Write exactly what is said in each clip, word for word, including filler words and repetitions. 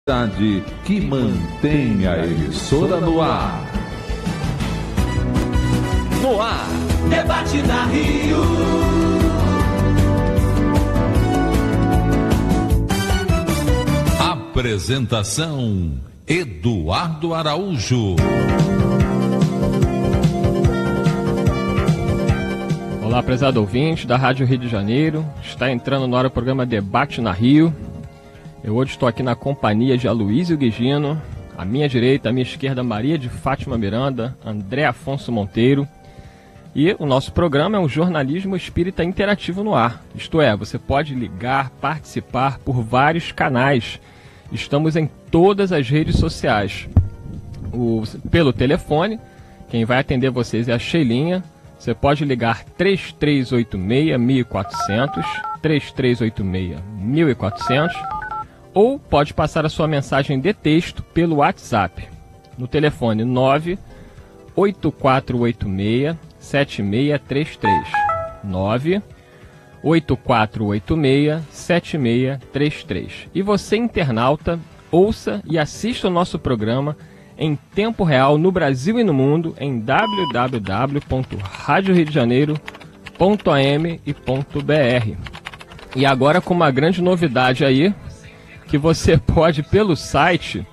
que mantém a emissora no ar. No ar, debate na Rio. Apresentação: Eduardo Araújo. Olá, prezado ouvinte da Rádio Rio de Janeiro. Está entrando no ar o programa Debate na Rio. Eu hoje estou aqui na companhia de Aloysio Guigino, à minha direita, à minha esquerda, Maria de Fátima Miranda, André Afonso Monteiro. E o nosso programa é um jornalismo espírita interativo no ar. Isto é, você pode ligar, participar por vários canais. Estamos em todas as redes sociais. O, pelo telefone, quem vai atender vocês é a Sheilinha. Você pode ligar três três oito seis, mil e quatrocentos, três três oito seis, mil e quatrocentos, ou pode passar a sua mensagem de texto pelo WhatsApp, no telefone nove oito quatro oito seis, sete seis três três, nove oito quatro oito seis, sete seis três três. E você, internauta, ouça e assista o nosso programa em tempo real no Brasil e no mundo em w w w ponto rádio rio de janeiro ponto a m e ponto b r. E agora com uma grande novidade aí, que você pode pelo site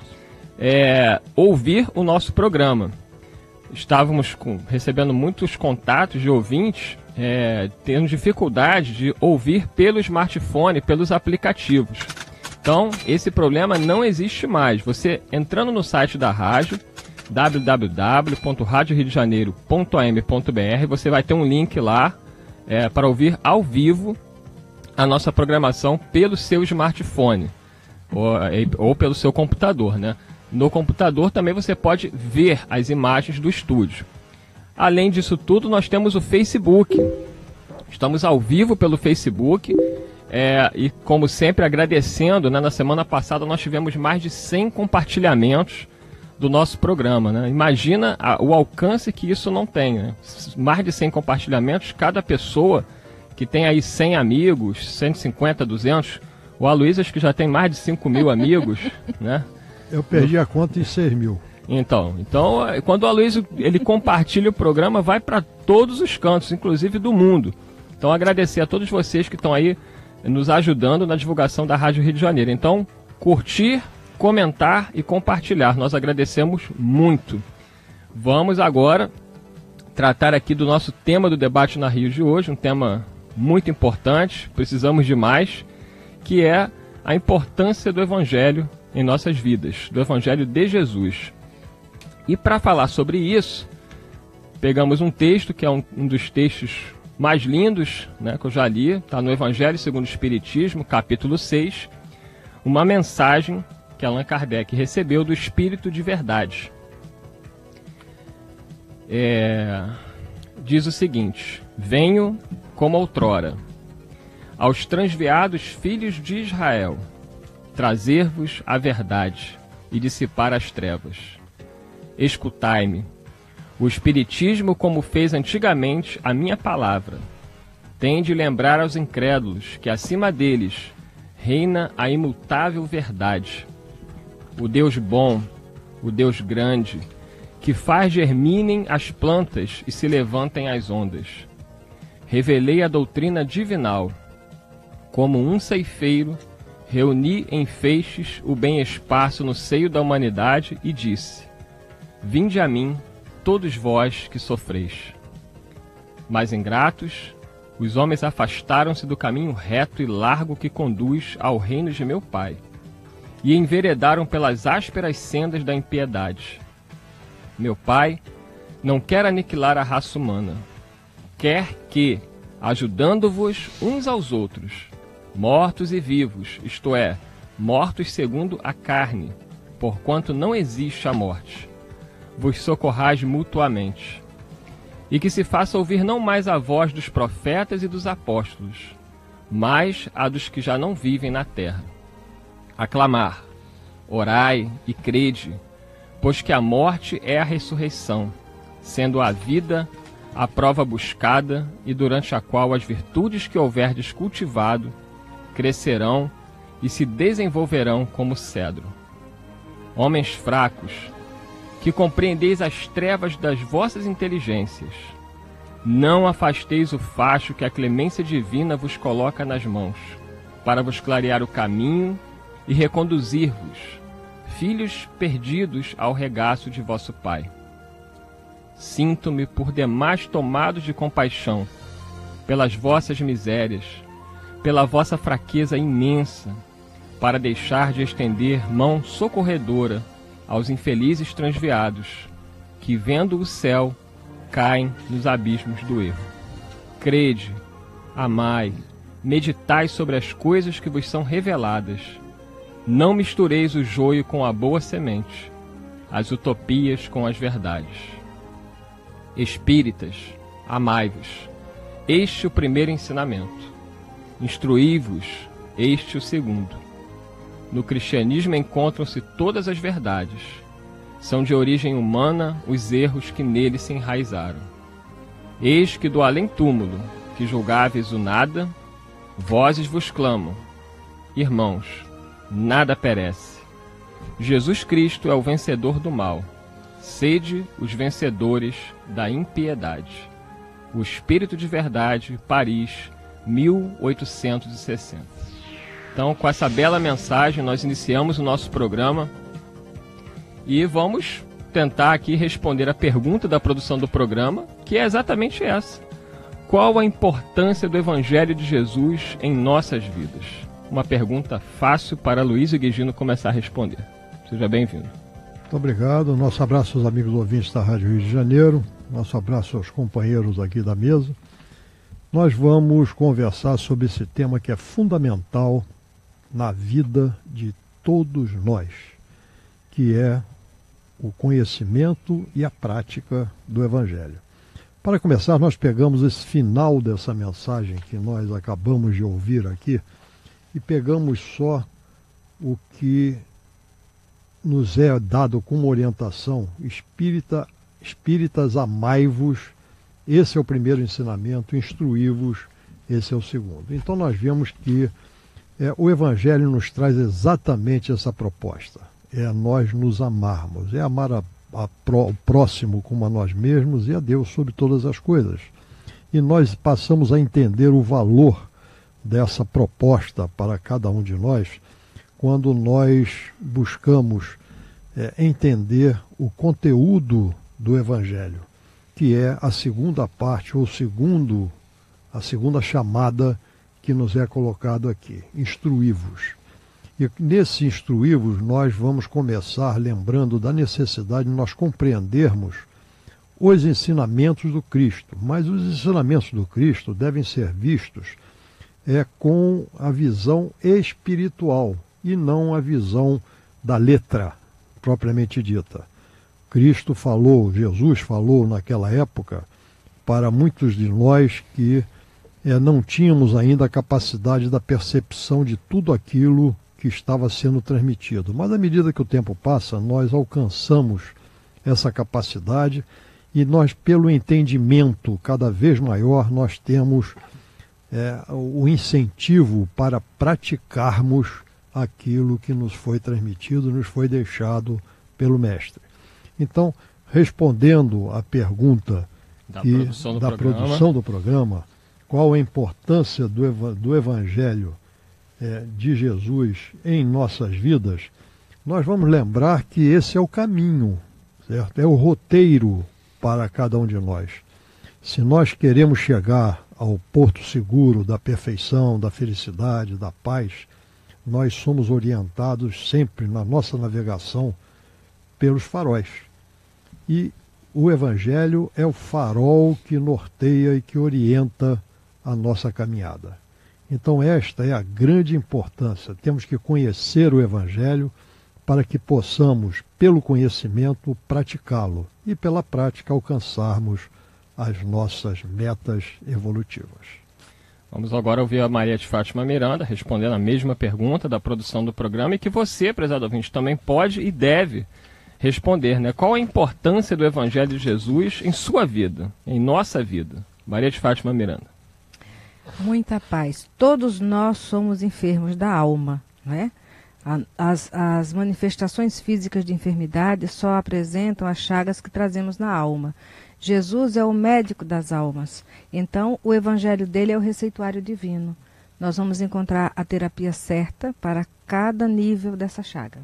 é, ouvir o nosso programa. Estávamos com, recebendo muitos contatos de ouvintes é, tendo dificuldade de ouvir pelo smartphone, pelos aplicativos. Então, esse problema não existe mais. Você entrando no site da rádio, w w w ponto rádio rio de janeiro ponto a m ponto b r, você vai ter um link lá é, para ouvir ao vivo a nossa programação pelo seu smartphone ou, ou pelo seu computador, né? No computador também você pode ver as imagens do estúdio. Além disso tudo, nós temos o Facebook. Estamos ao vivo pelo Facebook. É, e como sempre agradecendo, né, na semana passada nós tivemos mais de cem compartilhamentos do nosso programa, né? Imagina a, o alcance que isso não tem, né? Mais de cem compartilhamentos, cada pessoa que tem aí cem amigos, cento e cinquenta, duzentos, o Aloysio acho que já tem mais de cinco mil amigos, né? Eu perdi a conta em seis mil. Então, então, quando o Aloysio ele compartilha o programa, vai para todos os cantos, inclusive do mundo. Então agradecer a todos vocês que estão aí nos ajudando na divulgação da Rádio Rio de Janeiro. Então, curtir, comentar e compartilhar. Nós agradecemos muito. Vamos agora tratar aqui do nosso tema do debate na Rio de hoje, um tema muito importante, precisamos de mais, que é a importância do Evangelho em nossas vidas, do Evangelho de Jesus. E para falar sobre isso, pegamos um texto que é um, um dos textos mais lindos, né, que eu já li, está no Evangelho segundo o Espiritismo, capítulo seis, uma mensagem que Allan Kardec recebeu do Espírito de Verdade. É, diz o seguinte: venho como outrora, aos transviados filhos de Israel, trazer-vos a verdade e dissipar as trevas. Escutai-me. O Espiritismo, como fez antigamente a minha palavra, tem de lembrar aos incrédulos que acima deles reina a imutável verdade. O Deus bom, o Deus grande, que faz germinem as plantas e se levantem as ondas. Revelei a doutrina divinal. Como um ceifeiro, reuni em feixes o bem esparso no seio da humanidade e disse: vinde a mim, todos vós que sofreis. Mas ingratos, os homens afastaram-se do caminho reto e largo que conduz ao reino de meu Pai, e enveredaram pelas ásperas sendas da impiedade. Meu Pai não quer aniquilar a raça humana, quer que, ajudando-vos uns aos outros, mortos e vivos, isto é, mortos segundo a carne, porquanto não existe a morte, vos socorrais mutuamente, e que se faça ouvir não mais a voz dos profetas e dos apóstolos, mas a dos que já não vivem na terra. Aclamar, orai e crede, pois que a morte é a ressurreição, sendo a vida a prova buscada e durante a qual as virtudes que houverdes cultivado crescerão e se desenvolverão como cedro. homens fracos, que compreendeis as trevas das vossas inteligências, não afasteis o facho que a clemência divina vos coloca nas mãos, para vos clarear o caminho e reconduzir-vos, filhos perdidos ao regaço de vosso Pai. Sinto-me por demais tomado de compaixão pelas vossas misérias, pela vossa fraqueza imensa, para deixar de estender mão socorredora aos infelizes transviados, que, vendo o céu, caem nos abismos do erro. Crede, amai, meditai sobre as coisas que vos são reveladas. Não mistureis o joio com a boa semente, as utopias com as verdades. Espíritas, amai-vos, este o primeiro ensinamento. Instruí-vos, este o segundo. No cristianismo encontram-se todas as verdades. São de origem humana os erros que nele se enraizaram. Eis que do além-túmulo, que julgáveis o nada, vozes vos clamam: irmãos, nada perece. Jesus Cristo é o vencedor do mal. Sede os vencedores da impiedade. O Espírito de Verdade, Paris, mil oitocentos e sessenta. Então, com essa bela mensagem, nós iniciamos o nosso programa e vamos tentar aqui responder a pergunta da produção do programa, que é exatamente essa: qual a importância do Evangelho de Jesus em nossas vidas? Uma pergunta fácil para Luísio Guigino começar a responder. Seja bem-vindo. Muito obrigado. Nosso abraço aos amigos ouvintes da Rádio Rio de Janeiro. Nosso abraço aos companheiros aqui da mesa. Nós vamos conversar sobre esse tema que é fundamental na vida de todos nós, que é o conhecimento e a prática do Evangelho. Para começar, nós pegamos esse final dessa mensagem que nós acabamos de ouvir aqui e pegamos só o que nos é dado como orientação: espírita, espíritas, amai-vos. Esse é o primeiro ensinamento, instruí-vos, esse é o segundo. Então nós vemos que é, o Evangelho nos traz exatamente essa proposta. É nós nos amarmos, é amar a, a pró, o próximo como a nós mesmos e a Deus sobre todas as coisas. E nós passamos a entender o valor dessa proposta para cada um de nós quando nós buscamos é, entender o conteúdo do Evangelho, que é a segunda parte, ou segundo, a segunda chamada que nos é colocado aqui: instruí-vos. E nesse instruí-vos nós vamos começar lembrando da necessidade de nós compreendermos os ensinamentos do Cristo. Mas os ensinamentos do Cristo devem ser vistos é, com a visão espiritual e não a visão da letra propriamente dita. Cristo falou, Jesus falou naquela época para muitos de nós que é, não tínhamos ainda a capacidade da percepção de tudo aquilo que estava sendo transmitido. Mas à medida que o tempo passa, nós alcançamos essa capacidade e nós, pelo entendimento cada vez maior, nós temos é, o incentivo para praticarmos aquilo que nos foi transmitido, nos foi deixado pelo Mestre. Então, respondendo à pergunta da, que, produção, do da produção do programa, qual a importância do, eva, do Evangelho é, de Jesus em nossas vidas, nós vamos lembrar que esse é o caminho, certo? É o roteiro para cada um de nós. Se nós queremos chegar ao porto seguro da perfeição, da felicidade, da paz, nós somos orientados sempre na nossa navegação pelos faróis. E o Evangelho é o farol que norteia e que orienta a nossa caminhada. Então esta é a grande importância. Temos que conhecer o Evangelho para que possamos, pelo conhecimento, praticá-lo e pela prática alcançarmos as nossas metas evolutivas. Vamos agora ouvir a Maria de Fátima Miranda respondendo a mesma pergunta da produção do programa e que você, prezado ouvinte, também pode e deve responder, né? Qual a importância do Evangelho de Jesus em sua vida, em nossa vida? Maria de Fátima Miranda. Muita paz. Todos nós somos enfermos da alma, não é? As, as manifestações físicas de enfermidade só apresentam as chagas que trazemos na alma. Jesus é o médico das almas, então o evangelho dele é o receituário divino. Nós vamos encontrar a terapia certa para cada nível dessa chaga.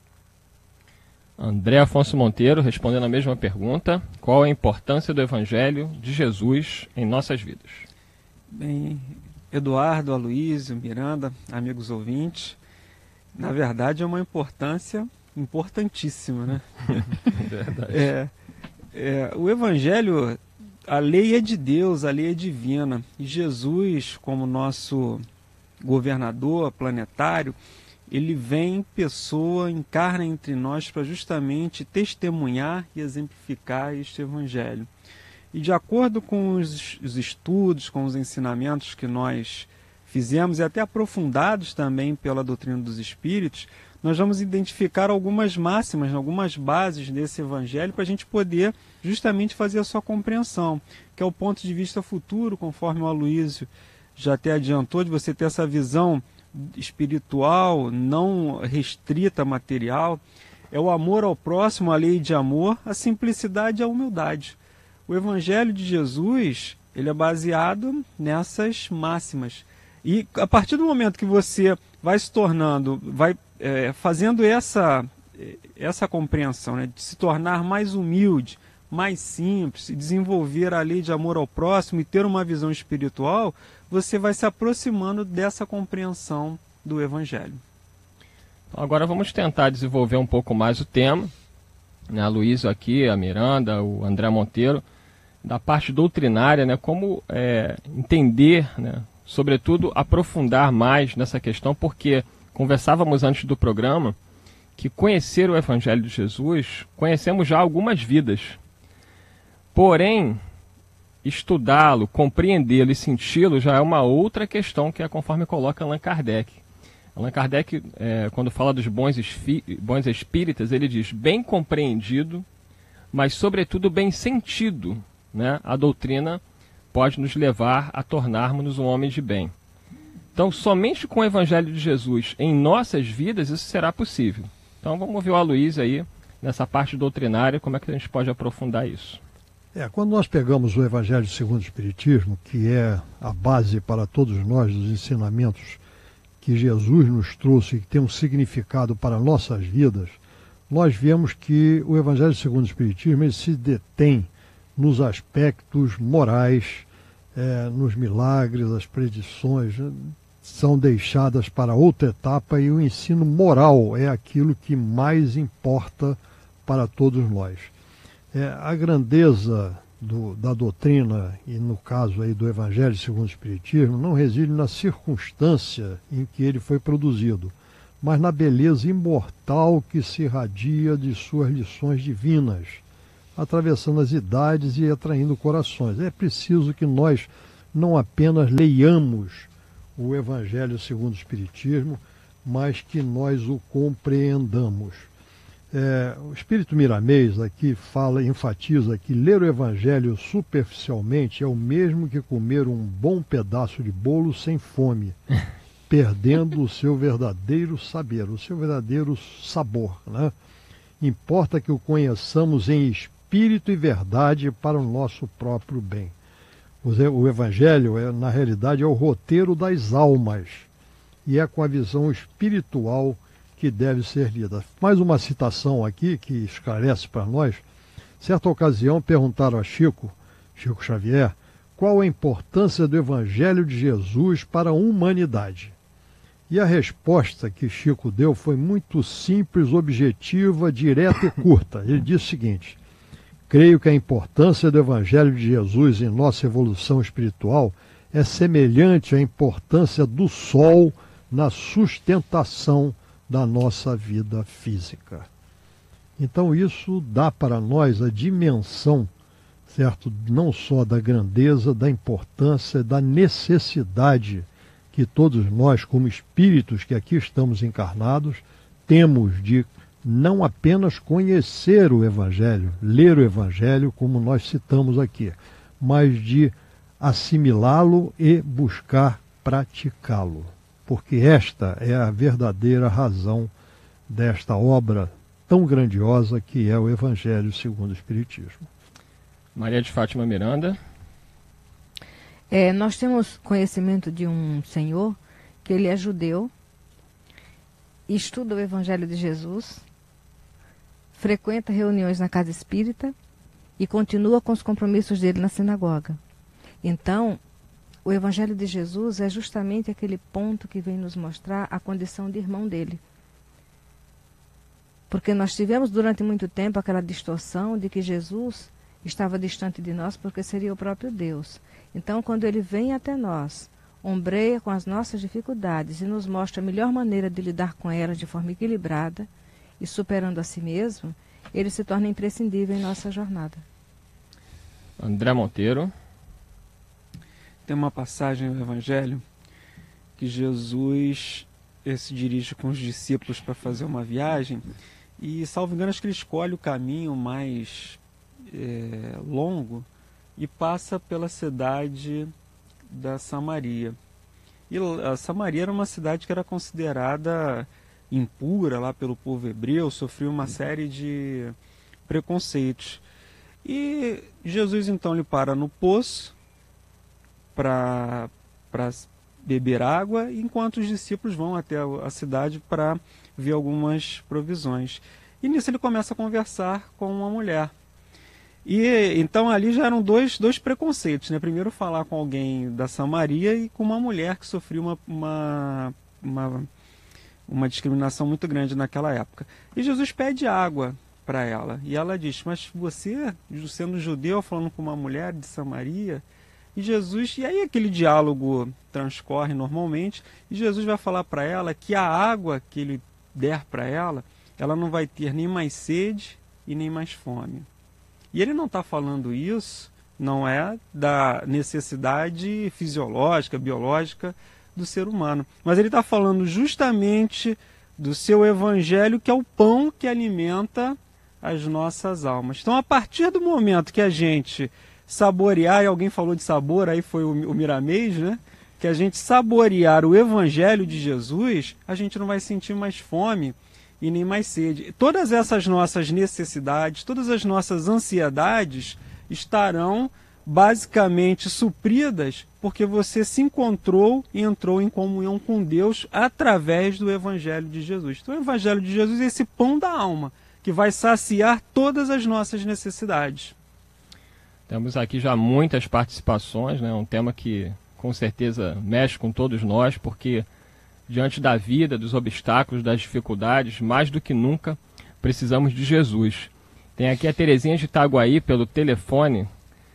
André Afonso Monteiro, respondendo a mesma pergunta, qual a importância do evangelho de Jesus em nossas vidas? Bem, Eduardo, Aloísio, Miranda, amigos ouvintes, na verdade é uma importância importantíssima, né? Verdade. É, é, o Evangelho, a lei é de Deus, a lei é divina. E Jesus, como nosso governador planetário, ele vem em pessoa, encarna entre nós para justamente testemunhar e exemplificar este Evangelho. E de acordo com os, os estudos, com os ensinamentos que nós fizemos e até aprofundados também pela doutrina dos Espíritos, nós vamos identificar algumas máximas, algumas bases desse Evangelho para a gente poder justamente fazer a sua compreensão, que é o ponto de vista futuro, conforme o Aloísio já até adiantou, de você ter essa visão espiritual, não restrita material, é o amor ao próximo, a lei de amor, a simplicidade e a humildade. O Evangelho de Jesus, ele é baseado nessas máximas. E a partir do momento que você vai se tornando, vai é, fazendo essa, essa compreensão, né, de se tornar mais humilde, mais simples, e desenvolver a lei de amor ao próximo e ter uma visão espiritual, você vai se aproximando dessa compreensão do Evangelho. Então, agora vamos tentar desenvolver um pouco mais o tema, né, a Luísa aqui, a Miranda, o André Monteiro, da parte doutrinária, né, como é, entender, né, sobretudo aprofundar mais nessa questão, porque conversávamos antes do programa que conhecer o Evangelho de Jesus, conhecemos já algumas vidas. Porém, estudá-lo, compreendê-lo e senti-lo já é uma outra questão, que é conforme coloca Allan Kardec. Allan Kardec, é, quando fala dos bons, bons espíritas, ele diz bem compreendido, mas sobretudo bem sentido, né? A doutrina pode nos levar a tornarmos um homem de bem. Então, somente com o Evangelho de Jesus em nossas vidas, isso será possível. Então, vamos ver o Aloísio aí, nessa parte doutrinária, como é que a gente pode aprofundar isso. É, quando nós pegamos o Evangelho segundo o Espiritismo, que é a base para todos nós dos ensinamentos que Jesus nos trouxe e que tem um significado para nossas vidas, nós vemos que o Evangelho segundo o Espiritismo ele se detém nos aspectos morais, é, nos milagres, as predições são deixadas para outra etapa e o ensino moral é aquilo que mais importa para todos nós. É, a grandeza do, da doutrina, e no caso aí do Evangelho segundo o Espiritismo, não reside na circunstância em que ele foi produzido, mas na beleza imortal que se irradia de suas lições divinas, atravessando as idades e atraindo corações. É preciso que nós não apenas leiamos o Evangelho segundo o Espiritismo, mas que nós o compreendamos. É, o Espírito Miramês aqui fala, enfatiza que ler o Evangelho superficialmente é o mesmo que comer um bom pedaço de bolo sem fome, perdendo o seu verdadeiro saber, o seu verdadeiro sabor, né? Importa que o conheçamos em espírito e verdade para o nosso próprio bem. O Evangelho, é, na realidade, é o roteiro das almas e é com a visão espiritual que deve ser lida. Mais uma citação aqui que esclarece para nós. Certa ocasião perguntaram a Chico, Chico Xavier, qual a importância do Evangelho de Jesus para a humanidade. E a resposta que Chico deu foi muito simples, objetiva, direta e curta. Ele disse o seguinte: creio que a importância do Evangelho de Jesus em nossa evolução espiritual é semelhante à importância do sol na sustentação da nossa vida física. Então isso dá para nós a dimensão, certo, não só da grandeza, da importância, da necessidade que todos nós, como espíritos que aqui estamos encarnados, temos de não apenas conhecer o Evangelho, ler o Evangelho, como nós citamos aqui, mas de assimilá-lo e buscar praticá-lo. porque esta é a verdadeira razão desta obra tão grandiosa que é o Evangelho segundo o Espiritismo. Maria de Fátima Miranda. É, nós temos conhecimento de um senhor que ele é judeu, estuda o Evangelho de Jesus, frequenta reuniões na casa espírita e continua com os compromissos dele na sinagoga. Então, o Evangelho de Jesus é justamente aquele ponto que vem nos mostrar a condição de irmão dele. Porque nós tivemos durante muito tempo aquela distorção de que Jesus estava distante de nós porque seria o próprio Deus. Então, quando ele vem até nós, ombreia com as nossas dificuldades e nos mostra a melhor maneira de lidar com elas de forma equilibrada e superando a si mesmo, ele se torna imprescindível em nossa jornada. André Monteiro. Tem uma passagem no Evangelho que Jesus se dirige com os discípulos para fazer uma viagem e, salvo engano, acho que ele escolhe o caminho mais é, longo e passa pela cidade da Samaria. E a Samaria era uma cidade que era considerada impura lá pelo povo hebreu, sofreu uma série de preconceitos. E Jesus então lhe para no poço para beber água, enquanto os discípulos vão até a cidade para ver algumas provisões. E nisso ele começa a conversar com uma mulher. E então ali já eram dois, dois preconceitos, né? Primeiro falar com alguém da Samaria e com uma mulher que sofreu uma, uma, uma, uma discriminação muito grande naquela época. E Jesus pede água para ela. E ela diz, mas você, sendo judeu, falando com uma mulher de Samaria? E Jesus, e aí aquele diálogo transcorre normalmente, e Jesus vai falar para ela que a água que ele der para ela, ela não vai ter nem mais sede e nem mais fome. E ele não está falando isso, não é da necessidade fisiológica, biológica do ser humano. Mas ele está falando justamente do seu evangelho, que é o pão que alimenta as nossas almas. Então, a partir do momento que a gente saborear, e alguém falou de sabor, aí foi o, o Miramês, né? Que a gente saborear o evangelho de Jesus, a gente não vai sentir mais fome e nem mais sede. Todas essas nossas necessidades, todas as nossas ansiedades estarão basicamente supridas porque você se encontrou e entrou em comunhão com Deus através do Evangelho de Jesus. Então o Evangelho de Jesus é esse pão da alma que vai saciar todas as nossas necessidades. Temos aqui já muitas participações, né? Um tema que com certeza mexe com todos nós, porque diante da vida, dos obstáculos, das dificuldades, mais do que nunca, precisamos de Jesus. Tem aqui a Terezinha de Itaguaí, pelo telefone.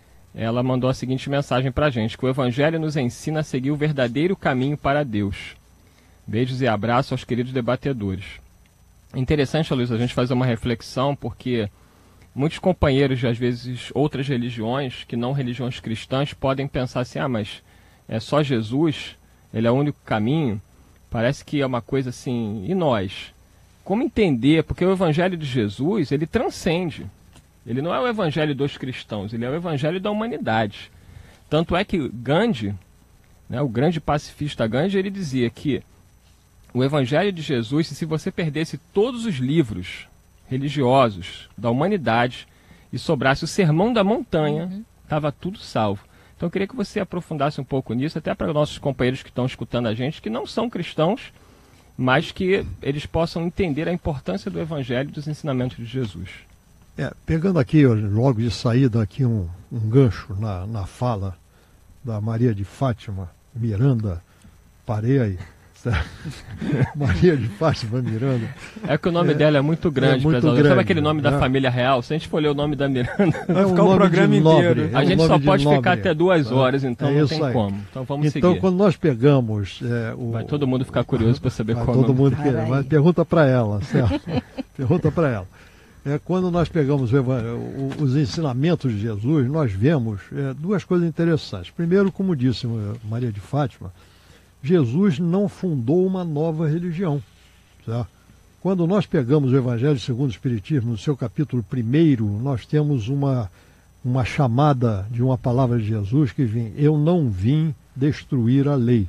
Ela mandou a seguinte mensagem para a gente, que o Evangelho nos ensina a seguir o verdadeiro caminho para Deus. Beijos e abraços aos queridos debatedores. Interessante, Luiz, a gente fazer uma reflexão, porque muitos companheiros de, às vezes, outras religiões, que não religiões cristãs, podem pensar assim, ah, mas é só Jesus, ele é o único caminho. Parece que é uma coisa assim, e nós? Como entender? Porque o Evangelho de Jesus, ele transcende. Ele não é o Evangelho dos cristãos, ele é o Evangelho da humanidade. Tanto é que Gandhi, né, o grande pacifista Gandhi, ele dizia que o Evangelho de Jesus, se você perdesse todos os livros religiosos da humanidade e sobrasse o Sermão da Montanha, estava uhum. tudo salvo. Então eu queria que você aprofundasse um pouco nisso, até para nossos companheiros que estão escutando a gente, que não são cristãos, mas que eles possam entender a importância do Evangelho e dos ensinamentos de Jesus. É, pegando aqui, logo de saída, aqui um, um gancho na, na fala da Maria de Fátima Miranda, parei aí. Maria de Fátima Miranda. É que o nome é, dela é muito grande, é muito grande. Sabe aquele nome né? da família real? Se a gente for ler o nome da Miranda, é um ficar o programa inteiro. É a um gente só pode nobre. ficar até duas horas, então é não tem aí. como. Então vamos então, seguir. Quando nós pegamos... É, o... Vai todo mundo ficar curioso para saber Vai qual todo nome. mundo quer, mas pergunta para ela, certo? Pergunta para ela. É, quando nós pegamos o, o, os ensinamentos de Jesus, nós vemos é, duas coisas interessantes. Primeiro, como disse Maria de Fátima, Jesus não fundou uma nova religião. Certo? Quando nós pegamos o Evangelho segundo o Espiritismo, no seu capítulo primeiro, nós temos uma, uma chamada de uma palavra de Jesus que vem, eu não vim destruir a lei,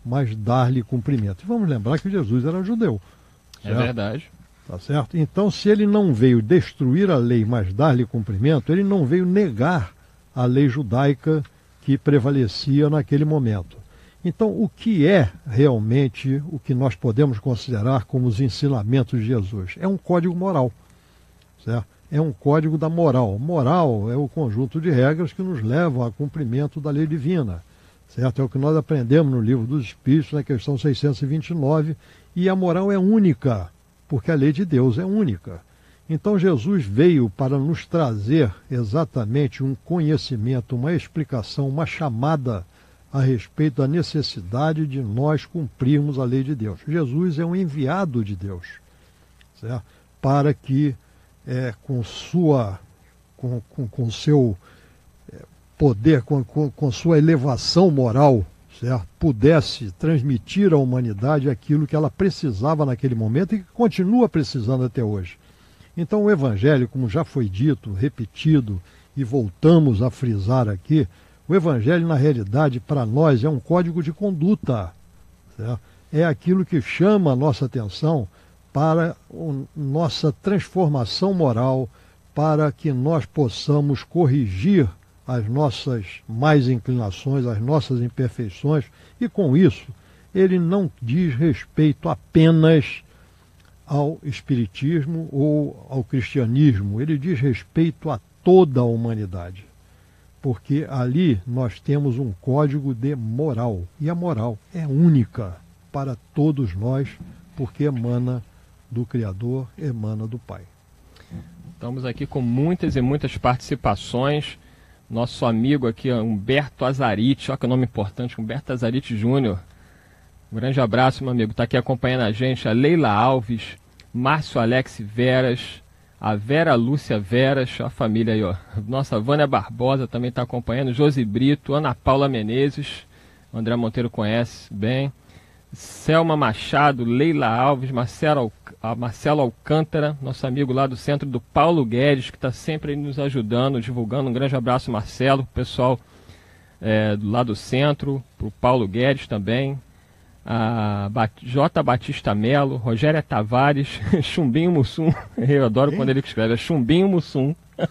mas dar-lhe cumprimento. E vamos lembrar que Jesus era judeu. Certo? É verdade. Tá certo? Então, se ele não veio destruir a lei, mas dar-lhe cumprimento, ele não veio negar a lei judaica que prevalecia naquele momento. Então, o que é realmente o que nós podemos considerar como os ensinamentos de Jesus? É um código moral, certo? É um código da moral. Moral é o conjunto de regras que nos levam ao cumprimento da lei divina, certo? É o que nós aprendemos no Livro dos Espíritos, na questão seiscentos e vinte e nove, e a moral é única, porque a lei de Deus é única. Então Jesus veio para nos trazer exatamente um conhecimento, uma explicação, uma chamada a respeito da necessidade de nós cumprirmos a lei de Deus. Jesus é um enviado de Deus, certo? Para que é, com sua, com, com, com seu é, poder, com, com, com sua elevação moral, certo? Pudesse transmitir à humanidade aquilo que ela precisava naquele momento e que continua precisando até hoje. Então o Evangelho, como já foi dito, repetido e voltamos a frisar aqui, o Evangelho, na realidade, para nós é um código de conduta, certo? É aquilo que chama a nossa atenção para a nossa transformação moral, para que nós possamos corrigir as nossas más inclinações, as nossas imperfeições, e com isso ele não diz respeito apenas ao espiritismo ou ao cristianismo, ele diz respeito a toda a humanidade. Porque ali nós temos um código de moral, e a moral é única para todos nós, porque emana do Criador, emana do Pai. Estamos aqui com muitas e muitas participações. Nosso amigo aqui, Humberto Azarite, olha que nome importante, Humberto Azarite Júnior. Um grande abraço, meu amigo, está aqui acompanhando a gente, a Leila Alves, Márcio Alex Veras, a Vera Lúcia Veras, a família aí, ó. Nossa Vânia Barbosa também está acompanhando, Josi Brito, Ana Paula Menezes, o André Monteiro conhece bem, Selma Machado, Leila Alves, Marcelo, a Marcelo Alcântara, nosso amigo lá do centro do Paulo Guedes, que está sempre aí nos ajudando, divulgando. Um grande abraço, Marcelo, pessoal é, do lado do centro, para o Paulo Guedes também. A J. Batista Melo, Rogéria Tavares, Chumbinho Mussum, eu adoro quando ele escreve, é Chumbinho Mussum,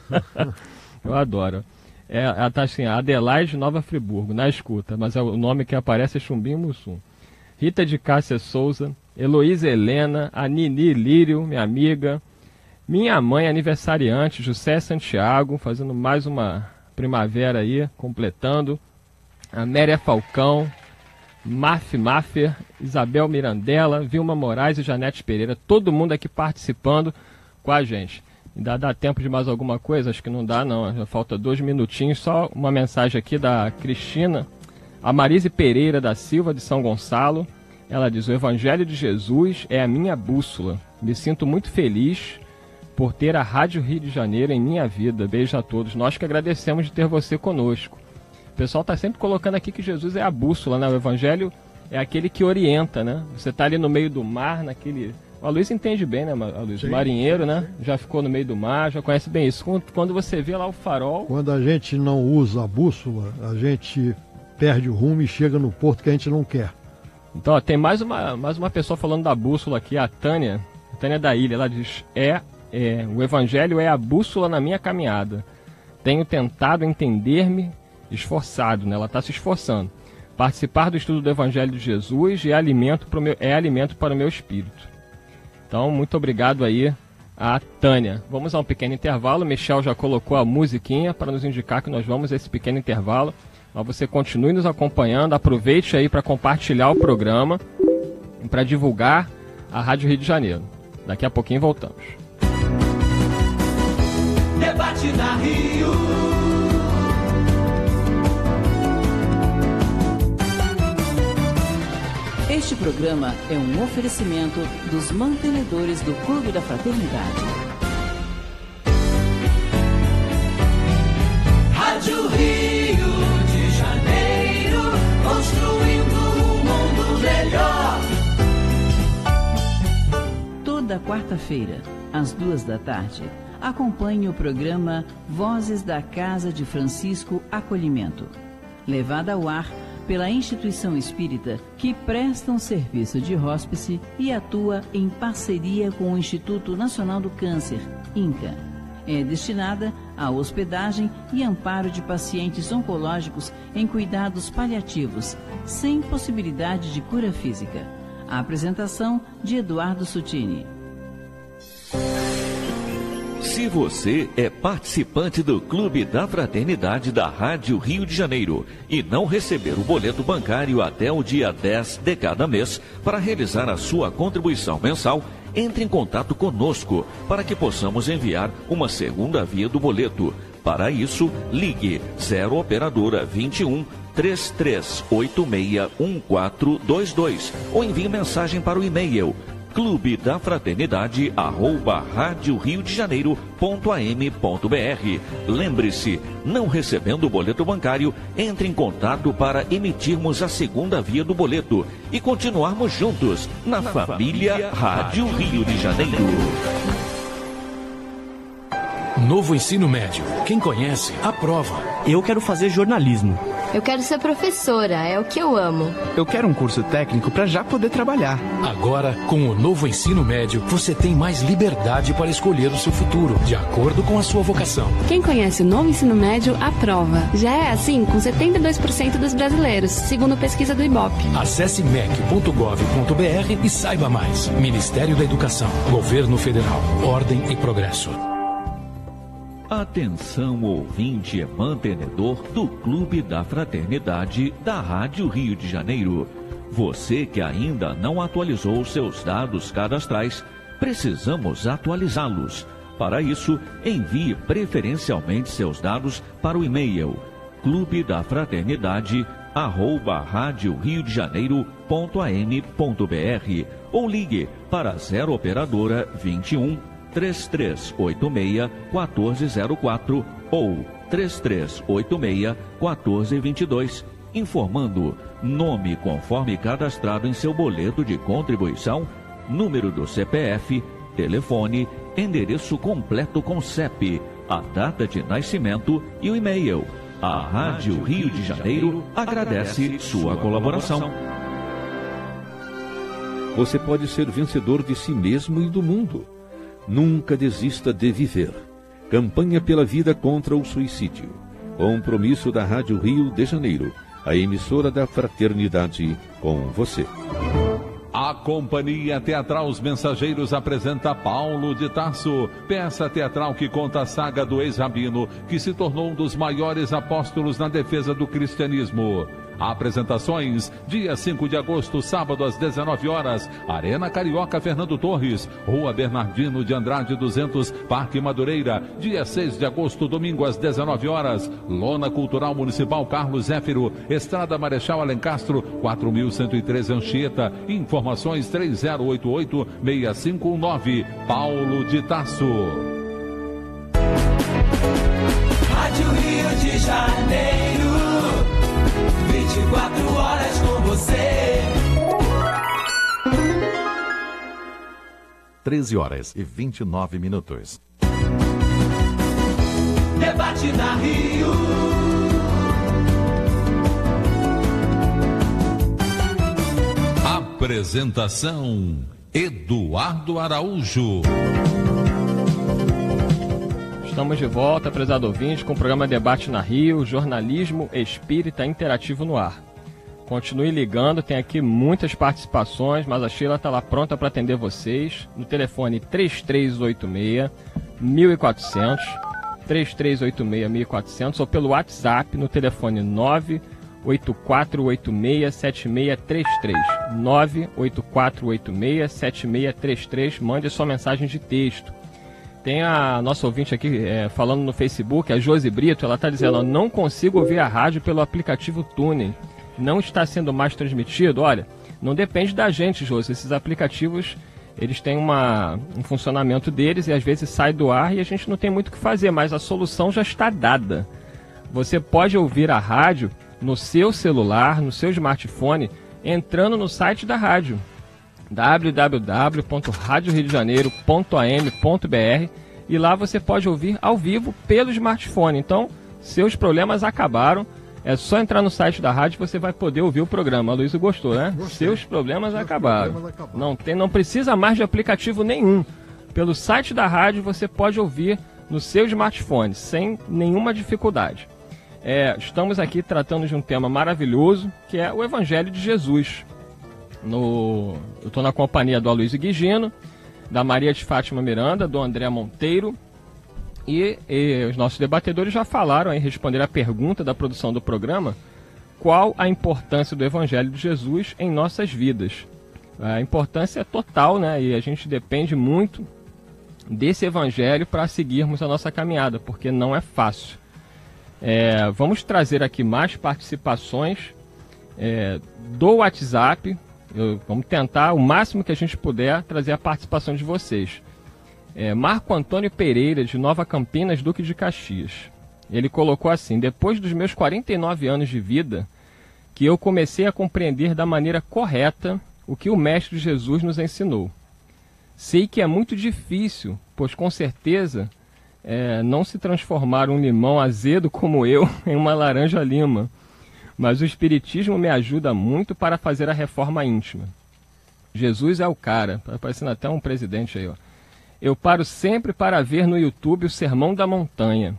eu adoro. É, ela está assim, Adelaide Nova Friburgo, na escuta, mas é, o nome que aparece é Chumbinho Mussum. Rita de Cássia Souza, Heloísa Helena, a Nini Lírio, minha amiga, minha mãe aniversariante, José Santiago, fazendo mais uma primavera aí, completando, a Méria Falcão, Maf Maffer, Isabel Mirandela, Vilma Moraes e Janete Pereira, todo mundo aqui participando com a gente. Ainda dá tempo de mais alguma coisa? Acho que não dá não, já falta dois minutinhos, só uma mensagem aqui da Cristina, a Marise Pereira da Silva de São Gonçalo. Ela diz: o Evangelho de Jesus é a minha bússola, me sinto muito feliz por ter a Rádio Rio de Janeiro em minha vida. Beijo a todos, nós que agradecemos de ter você conosco. O pessoal está sempre colocando aqui que Jesus é a bússola, né? O Evangelho é aquele que orienta, né? Você está ali no meio do mar, naquele... O Aloysio entende bem, né, Aloysio? Marinheiro, né? Sim. Já ficou no meio do mar, já conhece bem isso. Quando você vê lá o farol... Quando a gente não usa a bússola, a gente perde o rumo e chega no porto que a gente não quer. Então, ó, tem mais uma, mais uma pessoa falando da bússola aqui, a Tânia, a Tânia da Ilha. Ela diz: é, é, o Evangelho é a bússola na minha caminhada. Tenho tentado entender-me esforçado, né? Ela está se esforçando. Participar do estudo do Evangelho de Jesus é alimento, pro meu, é alimento para o meu espírito. Então, muito obrigado aí a Tânia. Vamos a um pequeno intervalo. Michel já colocou a musiquinha para nos indicar que nós vamos a esse pequeno intervalo. Mas você continue nos acompanhando, aproveite aí para compartilhar o programa e para divulgar a Rádio Rio de Janeiro. Daqui a pouquinho voltamos. Debate na Rio. Este programa é um oferecimento dos mantenedores do Clube da Fraternidade. Rádio Rio de Janeiro, construindo um mundo melhor. Toda quarta-feira, às duas da tarde, acompanhe o programa Vozes da Casa de Francisco Acolhimento, levado ao ar pela instituição espírita que presta um serviço de hóspice e atua em parceria com o Instituto Nacional do Câncer, INCA. É destinada à hospedagem e amparo de pacientes oncológicos em cuidados paliativos, sem possibilidade de cura física. A apresentação de Eduardo Sutini. Se você é participante do Clube da Fraternidade da Rádio Rio de Janeiro e não receber o boleto bancário até o dia dez de cada mês para realizar a sua contribuição mensal, entre em contato conosco para que possamos enviar uma segunda via do boleto. Para isso, ligue zero operadora vinte e um, três três oito seis, um quatro dois dois ou envie mensagem para o e-mail clube da fraternidade arroba rádio rio de janeiro ponto a m ponto b r. Lembre-se, não recebendo o boleto bancário, entre em contato para emitirmos a segunda via do boleto e continuarmos juntos na, na família, família Rádio Rio de Janeiro. Novo ensino médio. Quem conhece, aprova. Eu quero fazer jornalismo. Eu quero ser professora, é o que eu amo. Eu quero um curso técnico para já poder trabalhar. Agora, com o novo ensino médio, você tem mais liberdade para escolher o seu futuro, de acordo com a sua vocação. Quem conhece o novo ensino médio, aprova. Já é assim com setenta e dois por cento dos brasileiros, segundo pesquisa do Ibope. Acesse m e c ponto gov ponto b r e saiba mais. Ministério da Educação, Governo Federal, Ordem e Progresso. Atenção, ouvinte e mantenedor do Clube da Fraternidade da Rádio Rio de Janeiro. Você que ainda não atualizou seus dados cadastrais, precisamos atualizá-los. Para isso, envie preferencialmente seus dados para o e-mail clube da fraternidade arroba rádio rio de janeiro ponto a m ponto b r ou ligue para zero operadora vinte e um, três três oito seis, quatro zero quatro ou três três oito seis, quatro dois dois, informando nome conforme cadastrado em seu boleto de contribuição, número do C P F, telefone, endereço completo com C E P, a data de nascimento e o e-mail. A Rádio Rio de Janeiro agradece sua colaboração. Você pode ser vencedor de si mesmo e do mundo. Nunca desista de viver. Campanha pela vida contra o suicídio. Compromisso da Rádio Rio de Janeiro, a emissora da fraternidade com você. A Companhia Teatral Os Mensageiros apresenta Paulo de Tarso, peça teatral que conta a saga do ex-rabino, que se tornou um dos maiores apóstolos na defesa do cristianismo. Apresentações, dia cinco de agosto, sábado às dezenove horas, Arena Carioca Fernando Torres, Rua Bernardino de Andrade duzentos, Parque Madureira. Dia seis de agosto, domingo às dezenove horas, Lona Cultural Municipal Carlos Zéfiro, Estrada Marechal Alencastro, quatro mil cento e treze Anchieta. Informações três zero oito oito, seis cinco um nove. Paulo de Tarso. Rádio Rio de Janeiro, vinte e quatro horas com você. treze horas e vinte e nove minutos. Debate na Rio. Apresentação: Eduardo Araújo. Estamos de volta, prezado ouvinte, com o programa Debate na Rio, jornalismo espírita interativo no ar. Continue ligando, tem aqui muitas participações, mas a Sheila está lá pronta para atender vocês no telefone três três oito seis, mil e quatrocentos, três três oito seis, mil e quatrocentos, ou pelo WhatsApp no telefone nove oito quatro oito seis, sete seis três três, nove oito quatro oito seis, sete seis três três, mande sua mensagem de texto. Tem a nossa ouvinte aqui é, falando no Facebook, a Josi Brito, ela está dizendo, não consigo ouvir a rádio pelo aplicativo TuneIn, não está sendo mais transmitido. Olha, não depende da gente, Josi, esses aplicativos, eles têm uma, um funcionamento deles e às vezes sai do ar e a gente não tem muito o que fazer, mas a solução já está dada. Você pode ouvir a rádio no seu celular, no seu smartphone, entrando no site da rádio, w w w ponto rádio rio de janeiro ponto a m ponto b r, e lá você pode ouvir ao vivo pelo smartphone. Então, seus problemas acabaram. É só entrar no site da rádio, você vai poder ouvir o programa. A Luísa gostou, né? Gostei. Seus problemas Seus acabaram. problemas acabaram. Não tem, não precisa mais de aplicativo nenhum. Pelo site da rádio você pode ouvir no seu smartphone, sem nenhuma dificuldade. É, estamos aqui tratando de um tema maravilhoso, que é o Evangelho de Jesus. No, eu estou na companhia do Aloysio Guigino, da Maria de Fátima Miranda, do André Monteiro. E, e os nossos debatedores já falaram, aí, responderam a pergunta da produção do programa: qual a importância do Evangelho de Jesus em nossas vidas? A importância é total, né? E a gente depende muito desse Evangelho para seguirmos a nossa caminhada, porque não é fácil. É, vamos trazer aqui mais participações é, do WhatsApp. Eu, vamos tentar o máximo que a gente puder trazer a participação de vocês. É, Marco Antônio Pereira, de Nova Campinas, Duque de Caxias. Ele colocou assim: depois dos meus quarenta e nove anos de vida, que eu comecei a compreender da maneira correta o que o Mestre Jesus nos ensinou. Sei que é muito difícil, pois com certeza é, não se transformar um limão azedo como eu em uma laranja lima, mas o Espiritismo me ajuda muito para fazer a reforma íntima. Jesus é o cara, tá parecendo até um presidente aí, ó. Eu paro sempre para ver no YouTube o Sermão da Montanha.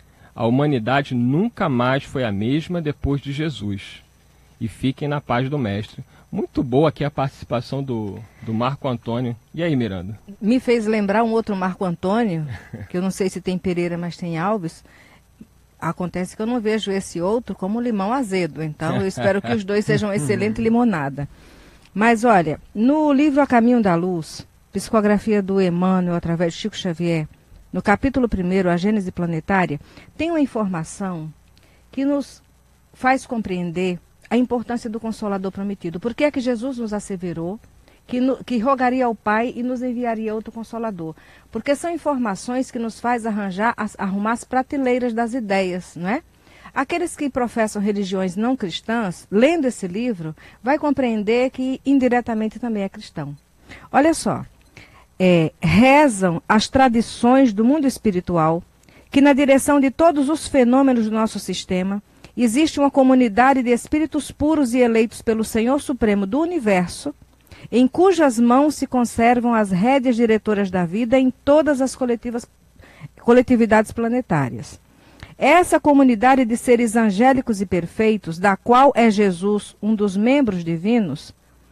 A humanidade nunca mais foi a mesma depois de Jesus. E fiquem na paz do Mestre. Muito boa aqui a participação do, do Marco Antônio. E aí, Miranda? Me fez lembrar um outro Marco Antônio, que eu não sei se tem Pereira, mas tem Alves. Acontece que eu não vejo esse outro como limão azedo. Então, eu espero que os dois sejam excelente limonada. Mas, olha, no livro A Caminho da Luz, psicografia do Emmanuel através de Chico Xavier, no capítulo primeiro, A Gênese Planetária, tem uma informação que nos faz compreender a importância do Consolador prometido. Por que é que Jesus nos asseverou que, no, que rogaria ao Pai e nos enviaria outro Consolador? Porque são informações que nos faz arranjar, as, arrumar as prateleiras das ideias, não é? Aqueles que professam religiões não cristãs, lendo esse livro, vai compreender que indiretamente também é cristão. Olha só. É, rezam as tradições do mundo espiritual que na direção de todos os fenômenos do nosso sistema existe uma comunidade de espíritos puros e eleitos pelo Senhor Supremo do Universo, em cujas mãos se conservam as rédeas diretoras da vida em todas as coletivas, coletividades planetárias. Essa comunidade de seres angélicos e perfeitos, da qual é Jesus um dos membros divinos,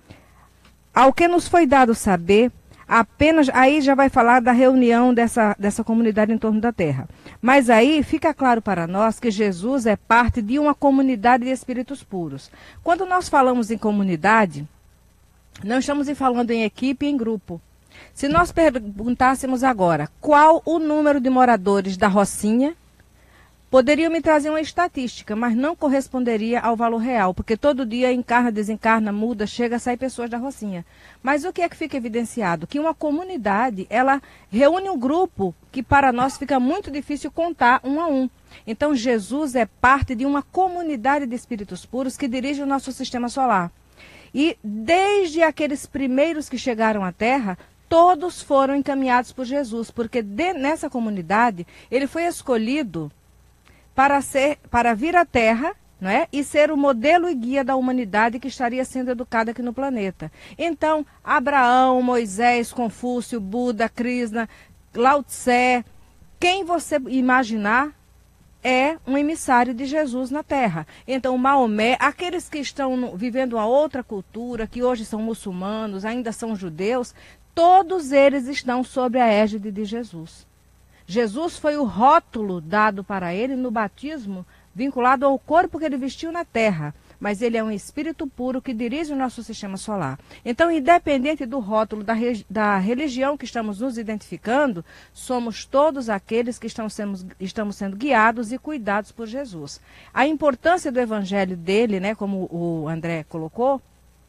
ao que nos foi dado saber, apenas aí já vai falar da reunião dessa, dessa comunidade em torno da Terra. Mas aí fica claro para nós que Jesus é parte de uma comunidade de espíritos puros. Quando nós falamos em comunidade, não estamos falando em equipe e em grupo. Se nós perguntássemos agora qual o número de moradores da Rocinha, poderiam me trazer uma estatística, mas não corresponderia ao valor real, porque todo dia encarna, desencarna, muda, chega, sai pessoas da Rocinha. Mas o que é que fica evidenciado? Que uma comunidade, ela reúne um grupo que para nós fica muito difícil contar um a um. Então Jesus é parte de uma comunidade de espíritos puros que dirige o nosso sistema solar. E desde aqueles primeiros que chegaram à Terra, todos foram encaminhados por Jesus, porque de, nessa comunidade ele foi escolhido para, ser, para vir à Terra, não é? E ser o modelo e guia da humanidade que estaria sendo educada aqui no planeta. Então, Abraão, Moisés, Confúcio, Buda, Krishna, Lao Tse, quem você imaginar é um emissário de Jesus na Terra. Então, Maomé, aqueles que estão no, vivendo uma outra cultura, que hoje são muçulmanos, ainda são judeus, todos eles estão sob a égide de Jesus. Jesus foi o rótulo dado para ele no batismo, vinculado ao corpo que ele vestiu na terra, mas ele é um espírito puro que dirige o nosso sistema solar. Então, independente do rótulo da, da religião que estamos nos identificando, somos todos aqueles que estão sendo, estamos sendo guiados e cuidados por Jesus. A importância do evangelho dele, né, como o André colocou,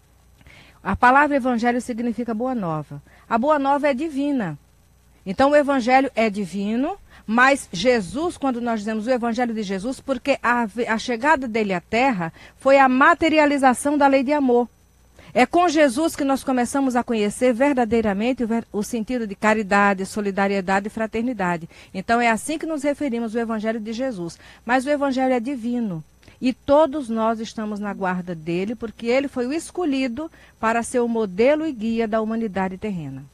a palavra evangelho significa boa nova. A boa nova é divina. Então, o evangelho é divino, mas Jesus, quando nós dizemos o evangelho de Jesus, porque a, a chegada dele à Terra foi a materialização da lei de amor. É com Jesus que nós começamos a conhecer verdadeiramente o, o sentido de caridade, solidariedade e fraternidade. Então, é assim que nos referimos ao evangelho de Jesus. Mas o evangelho é divino. E todos nós estamos na guarda dele, porque ele foi o escolhido para ser o modelo e guia da humanidade terrena.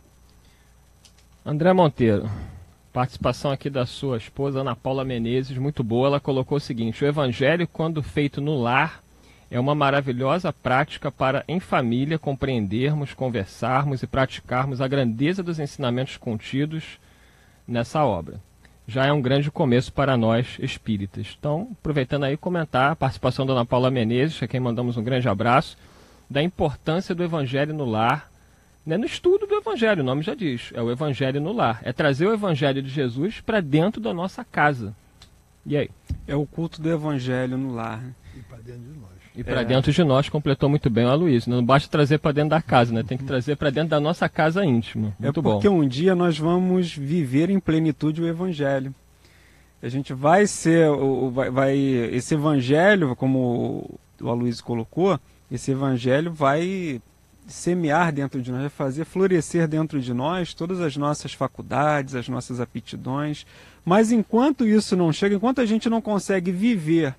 André Monteiro, participação aqui da sua esposa Ana Paula Menezes, muito boa. Ela colocou o seguinte: o evangelho, quando feito no lar, é uma maravilhosa prática para, em família, compreendermos, conversarmos e praticarmos a grandeza dos ensinamentos contidos nessa obra. Já é um grande começo para nós espíritas. Então, aproveitando aí, comentar a participação da Ana Paula Menezes, a quem mandamos um grande abraço, da importância do evangelho no lar, né, no estudo do evangelho, o nome já diz, é o evangelho no lar. É trazer o evangelho de Jesus para dentro da nossa casa. E aí? É o culto do evangelho no lar. E para dentro de nós. E para É. dentro de nós, completou muito bem o Aloysio. Não basta trazer para dentro da casa, né? Tem que trazer para dentro da nossa casa íntima. Muito é bom. porque um dia nós vamos viver em plenitude o evangelho. A gente vai ser, o, vai, vai, esse evangelho, como o Aloysio colocou, esse evangelho vai semear dentro de nós, vai fazer florescer dentro de nós todas as nossas faculdades, as nossas aptidões. Mas enquanto isso não chega, enquanto a gente não consegue viver